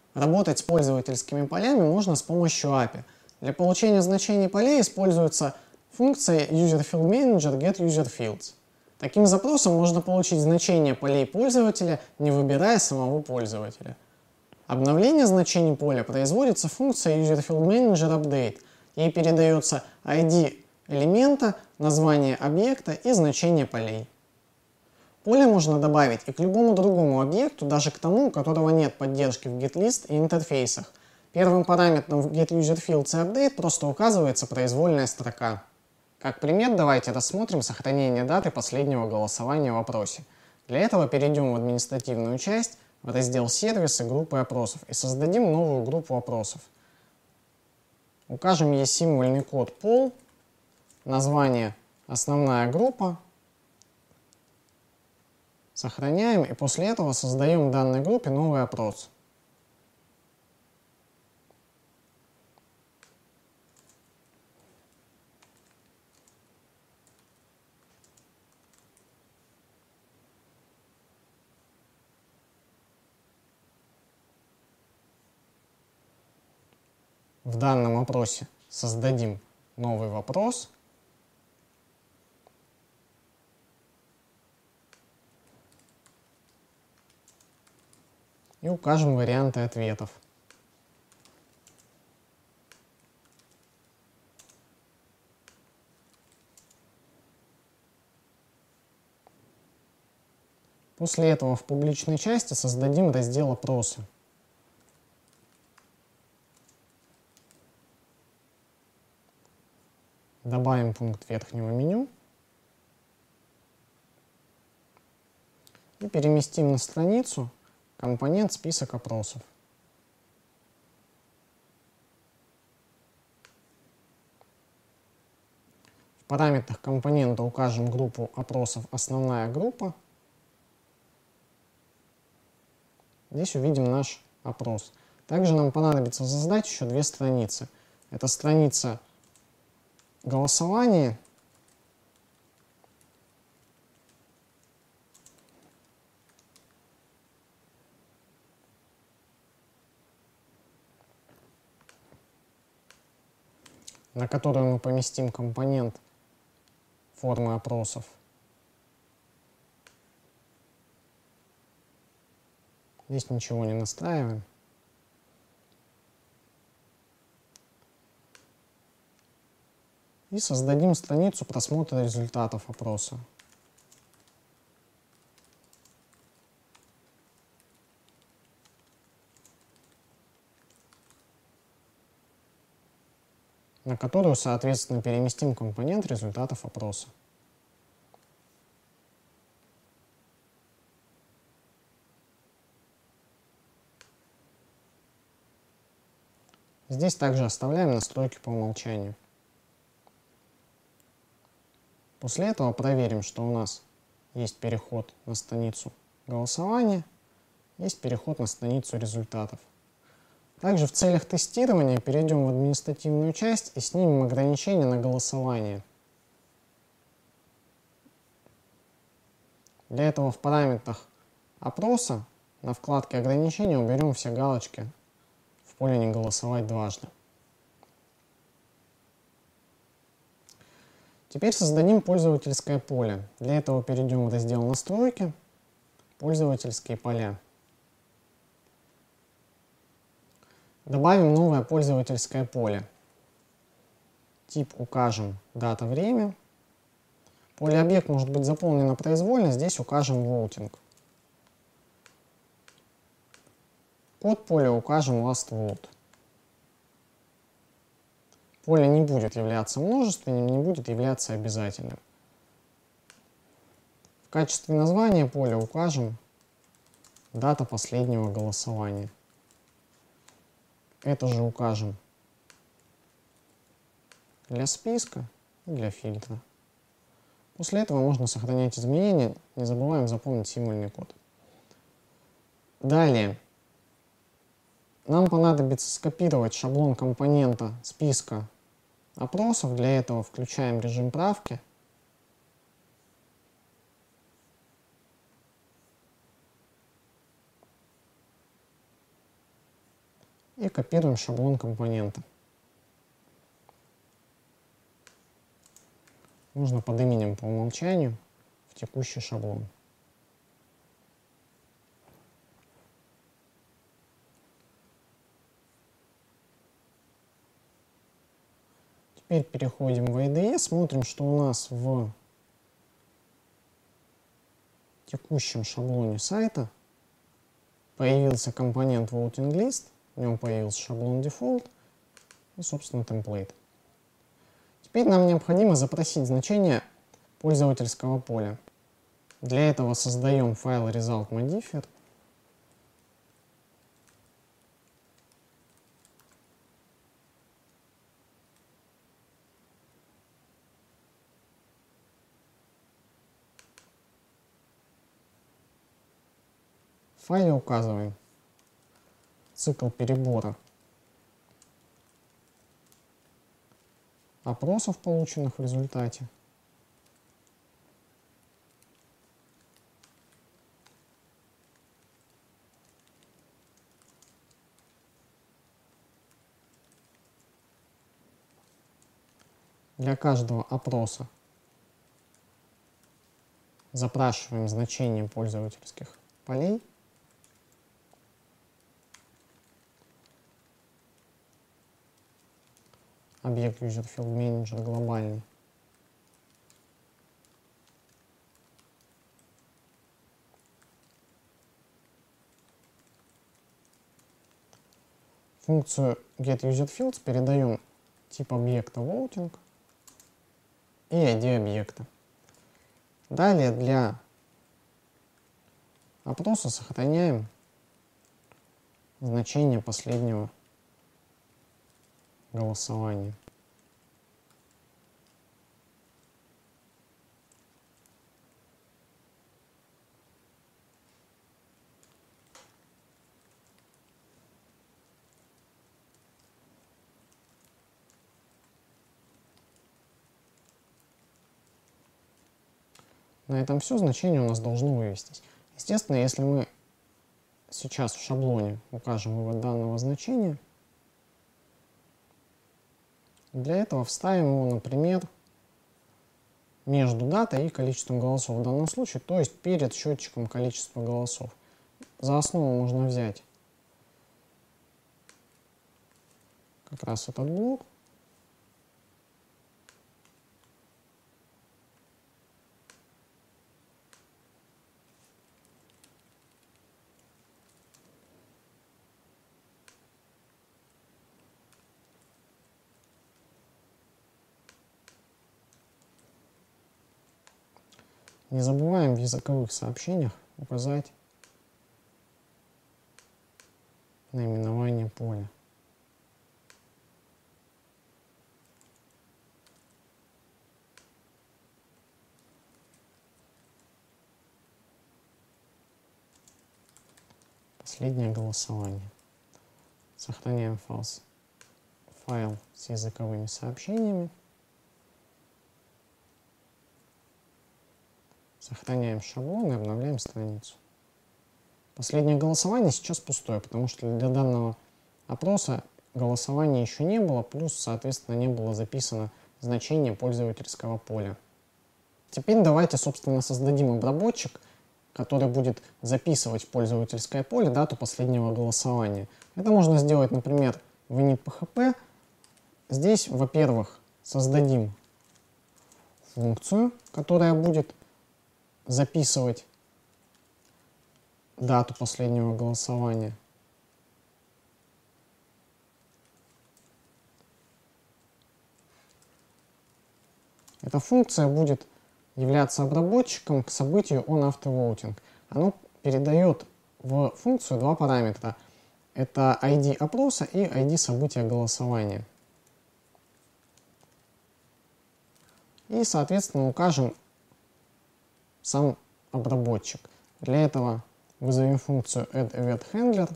Работать с пользовательскими полями можно с помощью API. Для получения значений полей используется функция userFieldManager getUserFields. Таким запросом можно получить значения полей пользователя, не выбирая самого пользователя. Обновление значений поля производится функцией userFieldManager_update. Ей передается ID элемента, название объекта и значение полей. Поле можно добавить и к любому другому объекту, даже к тому, у которого нет поддержки в GetList и интерфейсах. Первым параметром в getUserFields и update просто указывается произвольная строка. Как пример, давайте рассмотрим сохранение даты последнего голосования в опросе. Для этого перейдем в административную часть, в раздел «Сервисы», группы опросов и создадим новую группу опросов. Укажем ей символьный код poll, название «Основная группа», сохраняем и после этого создаем в данной группе новый опрос. В данном опросе создадим новый вопрос. И укажем варианты ответов. После этого в публичной части создадим раздел «Опросы». Добавим пункт верхнего меню и переместим на страницу компонент «Список опросов». В параметрах компонента укажем группу опросов «Основная группа». Здесь увидим наш опрос. Также нам понадобится создать еще две страницы. Это страница голосования на которую мы поместим компонент формы опросов. Здесь ничего не настраиваем. И создадим страницу просмотра результатов опроса. На которую, соответственно, переместим компонент результатов опроса. Здесь также оставляем настройки по умолчанию. После этого проверим, что у нас есть переход на страницу голосования, есть переход на страницу результатов. Также в целях тестирования перейдем в административную часть и снимем ограничения на голосование. Для этого в параметрах опроса на вкладке ограничения уберем все галочки в поле «Не голосовать дважды». Теперь создадим пользовательское поле. Для этого перейдем в раздел «Настройки», «Пользовательские поля». Добавим новое пользовательское поле. Тип укажем «Дата, время». Поле «Объект» может быть заполнено произвольно, здесь укажем «Voting». Код поля укажем «LastVote». Поле не будет являться множественным, не будет являться обязательным. В качестве названия поля укажем «Дата последнего голосования». Это же укажем для списка и для фильтра. После этого можно сохранять изменения, не забываем запомнить символьный код. Далее нам понадобится скопировать шаблон компонента списка опросов. Для этого включаем режим правки. и копируем шаблон компонента. Можно под именем по умолчанию в текущий шаблон. Теперь переходим в IDE, смотрим, что у нас в текущем шаблоне сайта появился компонент Voting List, в нем появился шаблон Default и, собственно, темплейт. Теперь нам необходимо запросить значение пользовательского поля. Для этого создаем файл result modifier. В файле указываем цикл перебора опросов, полученных в результате. Для каждого опроса запрашиваем значение пользовательских полей. Объект UserFieldManager глобальный. Функцию getUserFields передаем тип объекта Voting и ID объекта. Далее для опроса сохраняем значение последнего голосования. На этом все, значение у нас должно вывестись. Естественно, если мы сейчас в шаблоне укажем вывод данного значения, для этого вставим его, например, между датой и количеством голосов в данном случае, то есть перед счетчиком количества голосов. За основу можно взять как раз этот блок. Не забываем в языковых сообщениях указать наименование поля. Последнее голосование. Сохраняем файл с языковыми сообщениями. Сохраняем шаблон и обновляем страницу. Последнее голосование сейчас пустое, потому что для данного опроса голосования еще не было, плюс, соответственно, не было записано значение пользовательского поля. Теперь давайте, собственно, создадим обработчик, который будет записывать в пользовательское поле дату последнего голосования. Это можно сделать, например, в init.php. Здесь, во-первых, создадим функцию, которая будет записывать дату последнего голосования. Эта функция будет являться обработчиком к событию onAfterVoting. Оно передает в функцию два параметра. Это ID опроса и ID события голосования. И, соответственно, укажем сам обработчик. Для этого вызовем функцию addEventHandler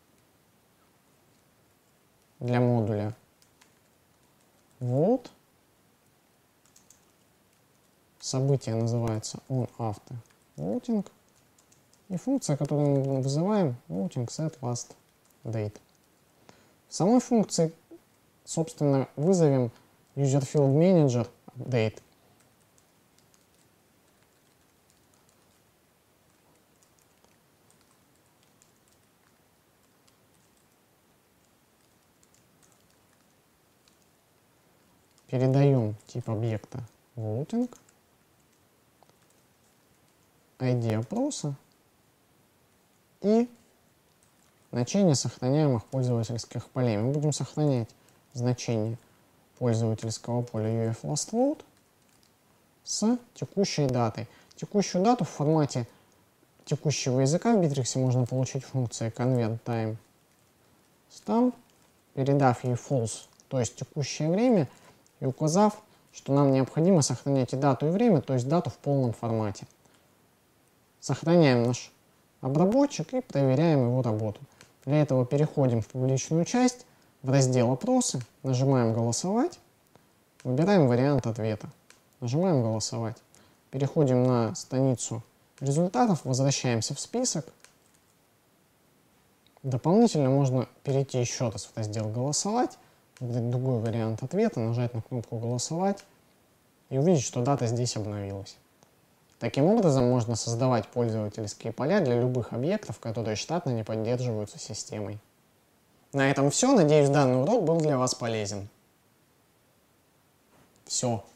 для модуля vote. Событие называется onAfterVoting. И функция, которую мы вызываем, voting setLastDate. Самой функции, собственно, вызовем userFieldManager update. Передаем тип объекта voting, ID опроса и значение сохраняемых пользовательских полей. Мы будем сохранять значение пользовательского поля UF_LASTVOTE с текущей датой. Текущую дату в формате текущего языка в Bittrex можно получить функцией convertTime_stamp, передав ей false, то есть текущее время, и указав, что нам необходимо сохранять и дату, и время, то есть дату в полном формате. Сохраняем наш обработчик и проверяем его работу. Для этого переходим в публичную часть, в раздел «Опросы», нажимаем «Голосовать», выбираем вариант ответа, нажимаем «Голосовать». Переходим на страницу результатов, возвращаемся в список. Дополнительно можно перейти еще раз в раздел «Голосовать», выбрать другой вариант ответа, нажать на кнопку «Голосовать» и увидеть, что дата здесь обновилась. Таким образом, можно создавать пользовательские поля для любых объектов, которые штатно не поддерживаются системой. На этом все. Надеюсь, данный урок был для вас полезен. Все.